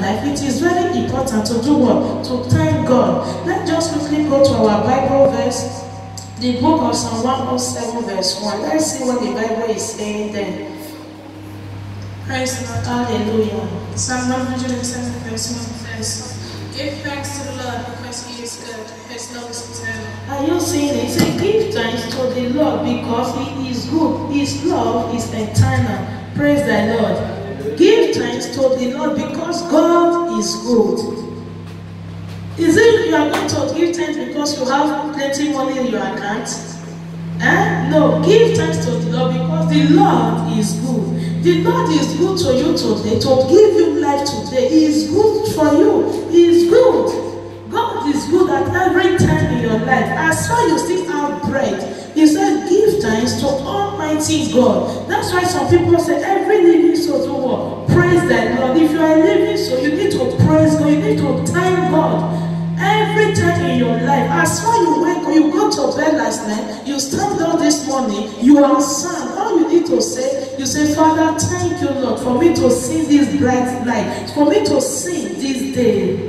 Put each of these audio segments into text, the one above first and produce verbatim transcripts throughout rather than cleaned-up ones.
life, it is very important to do what? To thank God. Let's just quickly go to our Bible verse, the book of Psalm one oh seven verse one. Let's see what the Bible is saying there. Praise the Lord. Hallelujah. Psalm one hundred seven verse one says, give thanks to the Lord because he is good, his love is eternal. Are you seeing it? Say, give thanks to the Lord because he is good. His love is eternal. Praise the Lord. Give thanks to the Lord because God is good. Is it you are going to give thanks because you have plenty money in your account? Eh? No, give thanks to the Lord because the Lord is good. The Lord is good to you today, to give you life today. He is good for you. He is good. God is good at every time in your life. As far as you still have bread, he said, give thanks to Almighty God. That's why some people say, every living soul do what? Praise the Lord. If you are living soul, you need to praise God. You need to thank God. Every time in your life, as far as you wake up, you go to bed last night, you stand up this morning, you are sad. All you need to say, you say, Father, thank you, Lord, for me to see this bright light, for me to see this day.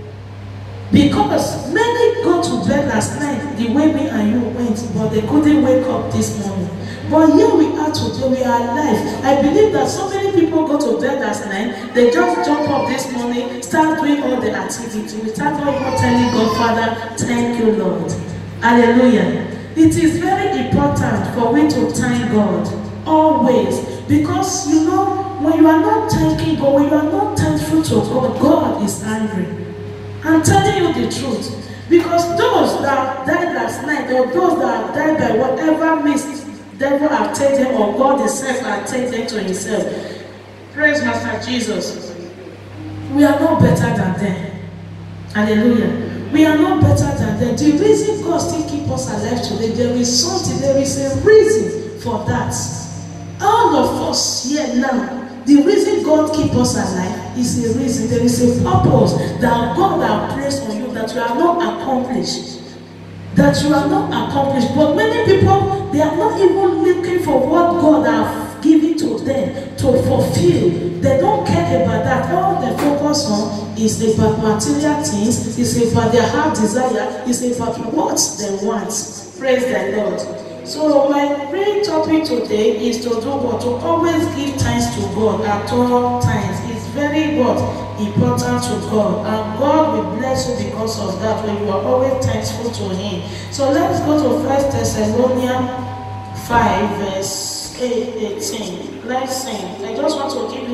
Because many go to bed last night the way me and you went, but they couldn't wake up this morning. But here we are today, we are alive. I believe that so many people go to bed last night, they just jump up this morning, start doing all the activity. We start not even telling God, Father, thank you, Lord. Hallelujah. It is very important for we to thank God always. Because you know, when you are not thanking God, when you are not thankful to God, God is angry. I'm telling you the truth. Because those that died last night, or those that died by whatever means devil have taken them, or God himself have taken them to himself. Praise Master Jesus. We are not better than them. Hallelujah. We are not better than them. The reason God still keep us alive today, there is something, there is a reason for that. All of us here now, the reason God keep us alive is a reason. There is a purpose that God has placed on you that you are not accomplished. That you are not accomplished. But many people, they are not even looking for what God has given to them to fulfill. They don't care about that. All they focus on is about material things, is about their heart desire, is about what they want. Praise the Lord. So my main topic today is to do what? To always give thanks to God at all times. It's very what? Important to God. And God will bless you because of that when you are always thankful to Him. So let's go to First Thessalonians five verse eighteen. Let's sing. I just want to give you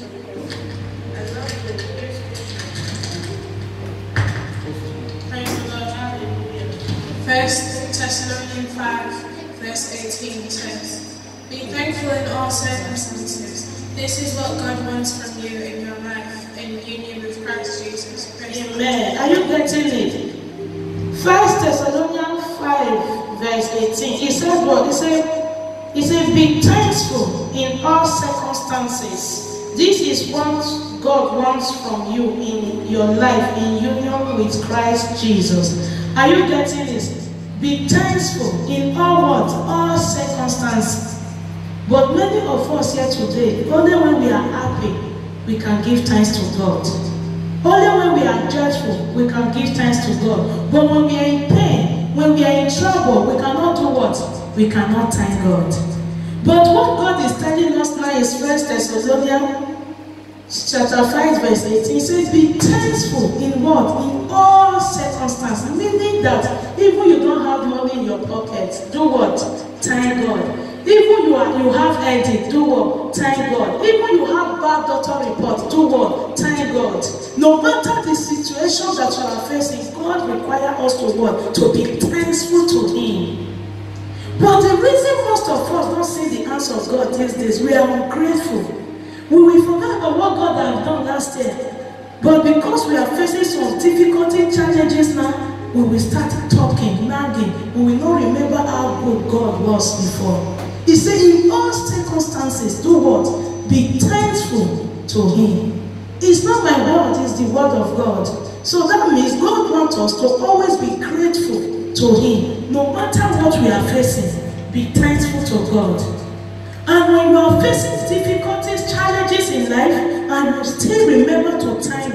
Praise the Lord. Hallelujah. First Thessalonians five verse eighteen says, be thankful in all circumstances. This is what God wants from you in your life, in union with Christ Jesus. Praise Amen. Are you getting it? First Thessalonians five verse eighteen. He said what? He said, he said, be thankful in all circumstances. This is what God wants from you in your life, in union with Christ Jesus. Are you getting this? Be thankful in all what? All circumstances. But many of us here today, only when we are happy, we can give thanks to God. Only when we are joyful, we can give thanks to God. But when we are in pain, when we are in trouble, we cannot do what? We cannot thank God. But what God is telling us now is First Thessalonians chapter five verse eighteen. It says, be thankful in what? In all circumstances. Meaning that even you don't have money in your pocket, do what? Thank God. Even you are you have headache, do what? Thank God. Even you have bad doctor report, do what? Thank God. No matter the situation that you are facing, God requires us to what? To be thankful to Him. But the reason most of us don't see the answer of God these days, we are ungrateful. We will forget about what God has done last year. But because we are facing some difficulty, challenges now, we will start talking, nagging. We will not remember how good God was before. He said, in all circumstances, do what? Be thankful to Him. It's not my word, it's the word of God. So that means God wants us to always be grateful to Him. No matter what we are facing, be thankful to God. And when you are facing difficulties, challenges in life, and you still remember to thank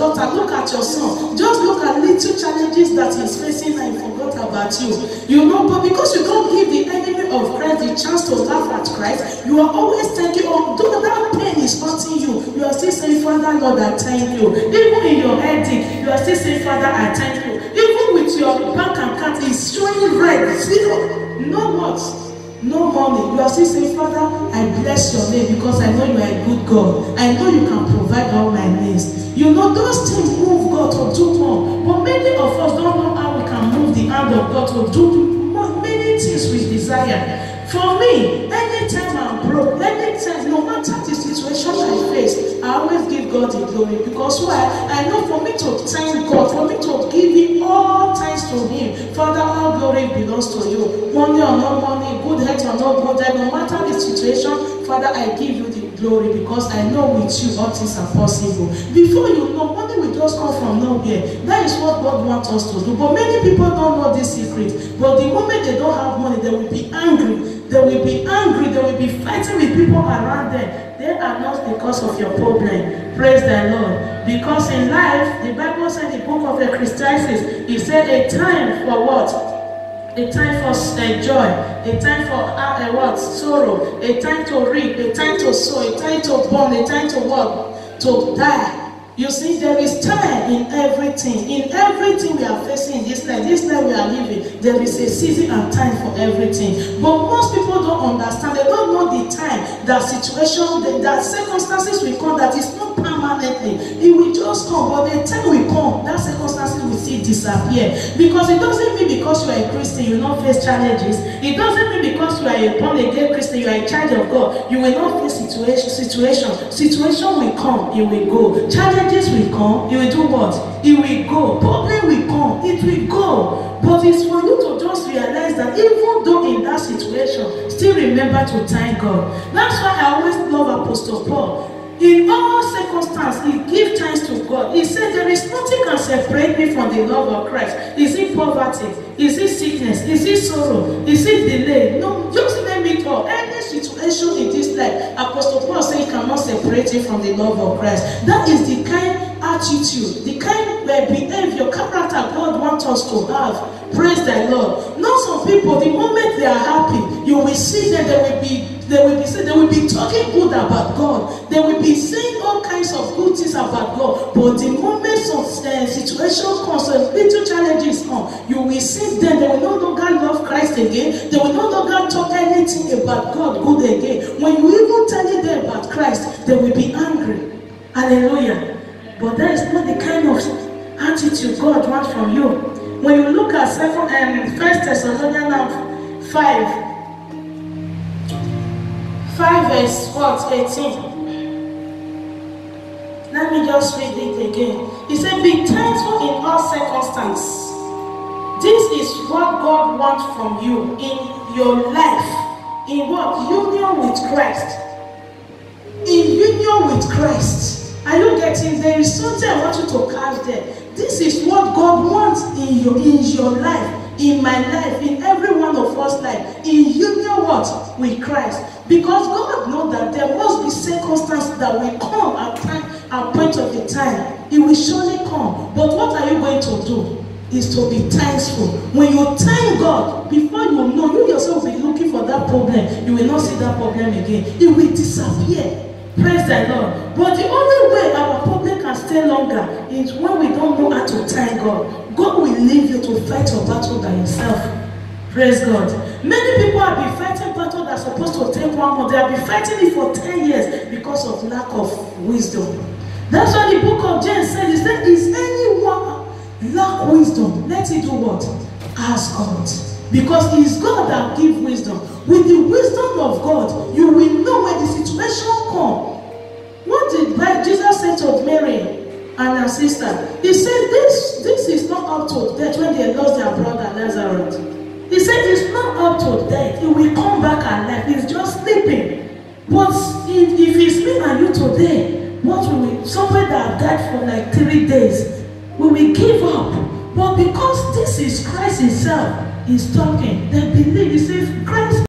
daughter, look at your son. Just look at little challenges that he's facing and forgot about you. You know, but because you don't give the enemy of Christ the chance to laugh at Christ, you are always thinking, oh, though that pain is hurting you, you are still saying, Father, Lord, I thank you. Even in your headache, you are still saying, Father, I thank you. Even with your bank account is showing red, zero, no what? No money. You are still saying, Father, I bless your name because I know you are a good God. I know you can provide all my needs. You know, those things move God to do more. But many of us don't know how we can move the hand of God to do many things we desire. For me, anytime I'm broke, anytime, no matter the situation I face, I always give God the glory. Because why? I know for me to thank God, for me to give Him all thanks to Him, Father, all glory belongs to you. Money or no money, good health or no good health, no matter the situation, Father, I give you the glory because I know with you all things are possible. Before you know, money will just come from nowhere. That is what God wants us to do. But many people don't know this secret. But the moment they don't have money, they will be angry. They will be angry. They will be fighting with people around them. They are not because of your problem. Praise the Lord. Because in life, the Bible said in the book of Ecclesiastes, it said a time for what? A time for uh, joy, a time for uh, uh, what? Sorrow, a time to reap, a time to sow, a time to born, a time to what? To die. You see, there is time in everything. In everything we are facing in this life, this life we are living, there is a season and time for everything. But most people don't understand. They don't know the time, that situation, that, that circumstances will come, that is not permanently. It will just come, but the time will come, that circumstances will still disappear. Because it doesn't mean because you are a Christian, you will not face challenges. It doesn't mean because you are a born-again Christian, you are a child of God, you will not face situation. Situation, situation will come, it will go. Challenges will come, it will do what? It will go. Problem will come, it will go. But it's for you to just realize that even though in that situation, still remember to thank God. That's why I always love Apostle Paul. In all circumstances, he gives thanks to God. He said, there is nothing can separate me from the love of Christ. Is it poverty? Is it sickness? Is it sorrow? Is it delay? No, just name it all. Any situation in this life, Apostle Paul said he cannot separate you from the love of Christ. That is the kind attitude, the kind of behavior, character God wants us to have. Praise the Lord. Not some people, the moment they are happy, you will see that they will be They will be saying, they will be talking good about God. They will be saying all kinds of good things about God. But the moment some uh, situation comes, some little challenges come, you will see them. They will no longer love Christ again. They will no longer talk anything about God good again. When you even tell them about Christ, they will be angry. Hallelujah. But that is not the kind of attitude God wants from you. When you look at second, um, First Thessalonians five, five verse what? eighteen. Let me just read it again. He said, be thankful in all circumstances. This is what God wants from you in your life. In what? Union with Christ. In union with Christ. Are you getting? There is something I want you to catch there. This is what God wants in your, in your life. In my life, in every one of us life, in union what? With Christ. Because God knows that there must be circumstances that will come at time, at point of the time. It will surely come. But what are you going to do? Is to be thankful. When you thank God, before you know, you yourself will be looking for that problem. You will not see that problem again. It will disappear. Praise the Lord. But the only way our problem can stay longer is when we don't know how to thank God. God will leave you to fight your battle by yourself. Praise God. Many people have been fighting battle that's supposed to take one month. They have been fighting it for ten years because of lack of wisdom. That's why the book of James said, he said, is anyone lack wisdom? Let it do what? Ask God. Because it is God that gives wisdom. With the wisdom of God, you will know when the situation comes. What did like Jesus say to Mary and her sister? He said, this, this is not up to death when they lost their brother Lazarus. He said, it's not up to death. It will come back alive. It's just sleeping. But if, if it's me and you today, what will we, somebody that died for like three days, we will give up. But because this is Christ himself, he's talking. They believe. He says, Christ